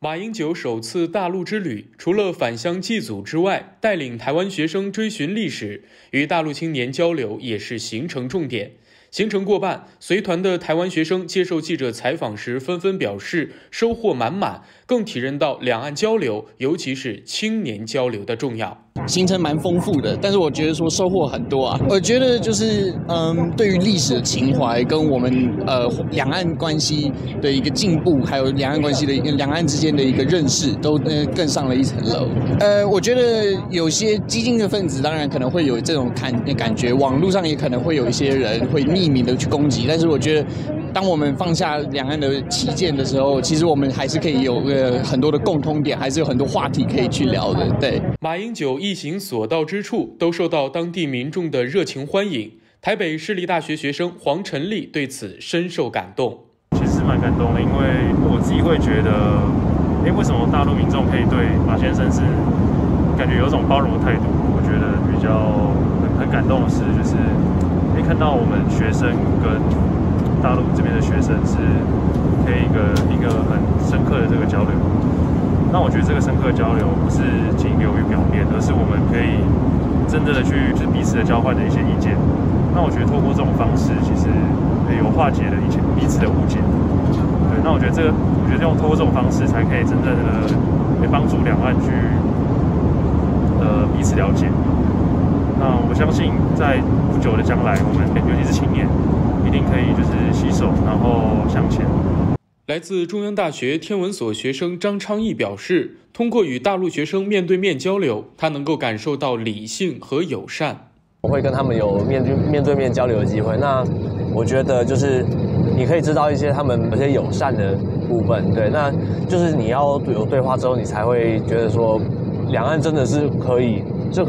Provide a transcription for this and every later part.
马英九首次大陆之旅，除了返乡祭祖之外，带领台湾学生追寻历史，与大陆青年交流也是行程重点。行程过半，随团的台湾学生接受记者采访时纷纷表示收获满满，更体认到两岸交流，尤其是青年交流的重要。 行程蛮丰富的，但是我觉得说收获很多啊。我觉得就是对于历史的情怀跟我们两岸关系的一个进步，还有两岸关系的两岸之间的一个认识，都更上了一层楼。我觉得有些激进的分子当然可能会有这种感觉，网络上也可能会有一些人会匿名的去攻击，但是我觉得，当我们放下两岸的旗舰的时候，其实我们还是可以有很多的共通点，还是有很多话题可以去聊的。对， 马英九一行所到之处，都受到当地民众的热情欢迎。台北市立大学学生黄成立对此深受感动。 其实是蛮感动的，因为我自己会觉得，为什么大陆民众可以对马先生是感觉有一种包容的态度？我觉得比较很感动的是，就是看到我们学生跟大陆这边的学生是可以一个很深刻的这个交流。那我觉得这个深刻的交流不是仅流于表面，而是我们可以真正的去就是彼此的交换的一些意见。那我觉得透过这种方式，其实有化解了彼此的误解。对，那我觉得透过这种方式，才可以真正的帮助两岸去彼此了解。那我相信在不久的将来，我们尤其是青年，一定可以就是携手，然后向前。 来自中央大学天文所学生张昌义表示，通过与大陆学生面对面交流，他能够感受到理性和友善。 我会跟他们有面对面交流的机会，那我觉得就是你可以知道一些他们有些友善的部分，对，那就是你要有对话之后，你才会觉得说，两岸真的是可以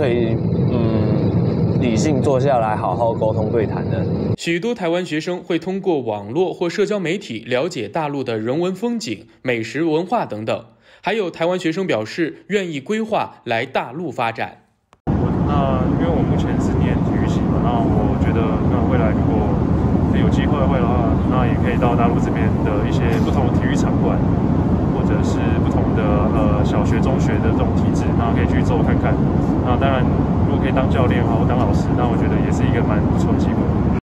理性坐下来好好沟通对谈的。 许多台湾学生会通过网络或社交媒体了解大陆的人文风景、美食文化等等。还有台湾学生表示愿意规划来大陆发展。 那因为我目前是念体育系嘛，那我觉得那未来如果有机会的话，那也可以到大陆这边的一些不同的体育场馆，或者是不同的小学、中学的这种体制，那可以去做看看。那当然，如果可以当教练或当老师，那我觉得也是一个蛮不错的机会。